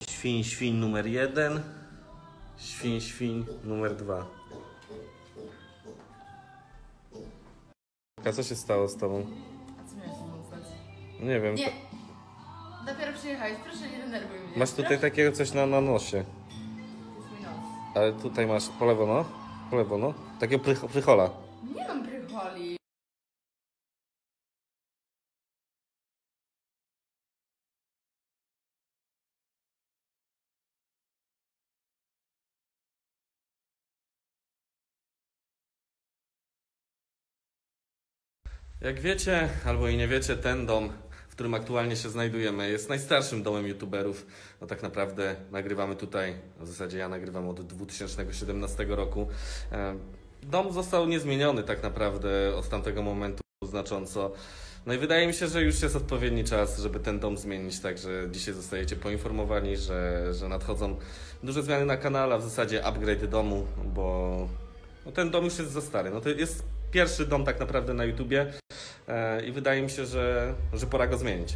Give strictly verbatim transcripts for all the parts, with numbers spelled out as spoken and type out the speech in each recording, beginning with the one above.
Świń, świń numer jeden. Świń, świń numer dwa. A co się stało z tobą? A co miałeś się stać? Nie wiem. Nie. Dopiero przyjechałeś, proszę nie denerwuj mnie. Masz tutaj takiego coś na, na nosie. To jest mój nos. Ale tutaj masz po lewo, no. Po lewo, no. Takiego prych, prychola. Nie mam prycholi. Jak wiecie, albo i nie wiecie, ten dom, w którym aktualnie się znajdujemy, jest najstarszym domem youtuberów. No tak naprawdę nagrywamy tutaj, w zasadzie ja nagrywam od dwa tysiące siedemnastego roku. Dom został niezmieniony tak naprawdę od tamtego momentu znacząco. No i wydaje mi się, że już jest odpowiedni czas, żeby ten dom zmienić, także dzisiaj zostajecie poinformowani, że, że nadchodzą duże zmiany na kanale, a w zasadzie upgrade domu, bo no ten dom już jest za stary. No to jest pierwszy dom tak naprawdę na YouTubie i wydaje mi się, że, że pora go zmienić.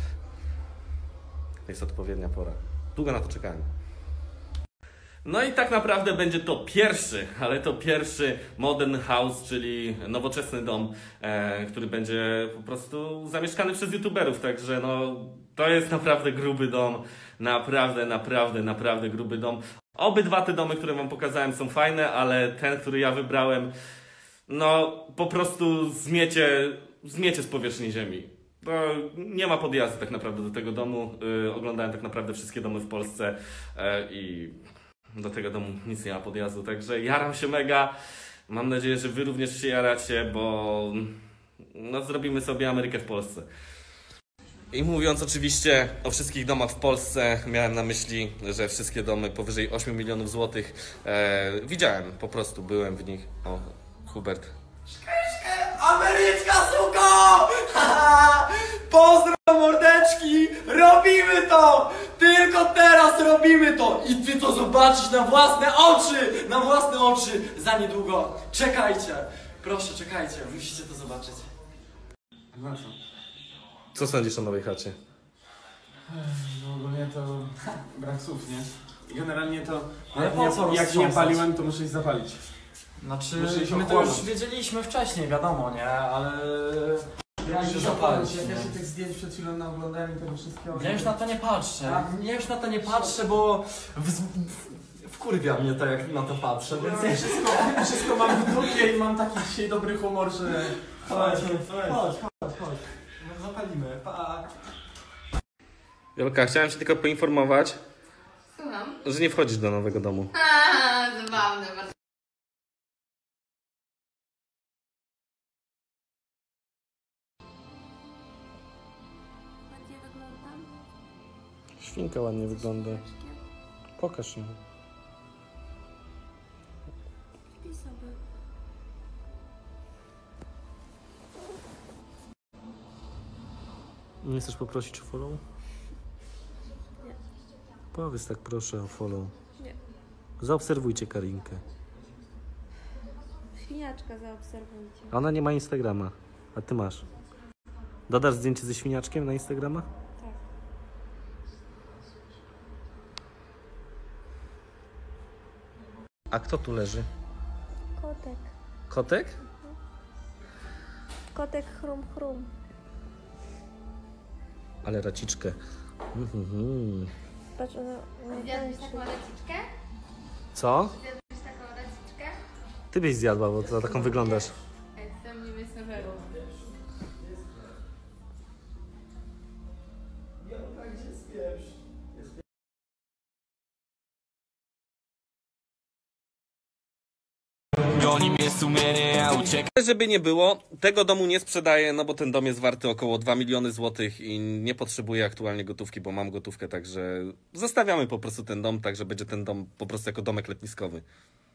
To jest odpowiednia pora. Długo na to czekałem. No i tak naprawdę będzie to pierwszy, ale to pierwszy modern house, czyli nowoczesny dom, e, który będzie po prostu zamieszkany przez youtuberów, także no to jest naprawdę gruby dom, naprawdę, naprawdę, naprawdę gruby dom. Obydwa te domy, które wam pokazałem, są fajne, ale ten, który ja wybrałem, no po prostu zmiecie, zmiecie z powierzchni ziemi. To nie ma podjazdu tak naprawdę do tego domu. Yy, oglądałem tak naprawdę wszystkie domy w Polsce yy, i do tego domu nic nie ma podjazdu, także jaram się mega. Mam nadzieję, że wy również się jaracie, bo no, zrobimy sobie Amerykę w Polsce. I mówiąc oczywiście o wszystkich domach w Polsce, miałem na myśli, że wszystkie domy powyżej ośmiu milionów złotych e, widziałem, po prostu byłem w nich. O, Hubert. Ameryczka, suko! Pozdro, mordeczki! Robimy to! Tylko teraz robimy to! I ty to zobaczysz na własne oczy! Na własne oczy! Za niedługo. Czekajcie! Proszę, czekajcie. Musicie to zobaczyć. No co? Co sądzisz o nowej chacie? No ogólnie to brak słów, nie? Generalnie to Ale jak, po nie, co jak nie roztrząsać? paliłem, to muszę ich zapalić. Znaczy, Muszę się my to już ochłonąć. wiedzieliśmy wcześniej, wiadomo, nie? Ale... Ja Muszę już zapalić, jak nie? ja się tych zdjęć przed chwilą naoglądałem i tego wszystkiego. Ja już na to nie patrzę. Tak. Ja już na to nie patrzę, bo w, w, wkurwia mnie to, jak na to patrzę, więc Ja wszystko, wszystko mam w dupie i mam taki dzisiaj dobry humor, że... Chodź, chodź, chodź, chodź. No, zapalimy, pa. Jolka, chciałem się tylko poinformować, Słucham. że nie wchodzisz do nowego domu. Haha, zabawne bardzo. Ładnie wyglądam. Świnka ładnie wygląda. Pokaż ją. Śpi sobie. Nie chcesz poprosić o follow? Nie. Powiedz tak proszę o follow. Nie. Zaobserwujcie Karinkę. Świniaczka zaobserwujcie. Ona nie ma Instagrama, a ty masz. Dodasz zdjęcie ze świniaczkiem na Instagrama? Tak. A kto tu leży? Kotek. Kotek? Kotek chrum chrum. Ale raciczkę. Mhm. Patrz, ona... ona Zjadłeś tańczy. taką leciczkę? Co? Zjadłeś taką leciczkę? Ty byś zjadła, bo to taką wyglądasz. Ej, to mnie wysożerło. goni mnie sumienie, ja uciekam. Żeby nie było, tego domu nie sprzedaję, no bo ten dom jest warty około dwa miliony złotych i nie potrzebuję aktualnie gotówki, bo mam gotówkę, także zostawiamy po prostu ten dom, tak że będzie ten dom po prostu jako domek letniskowy.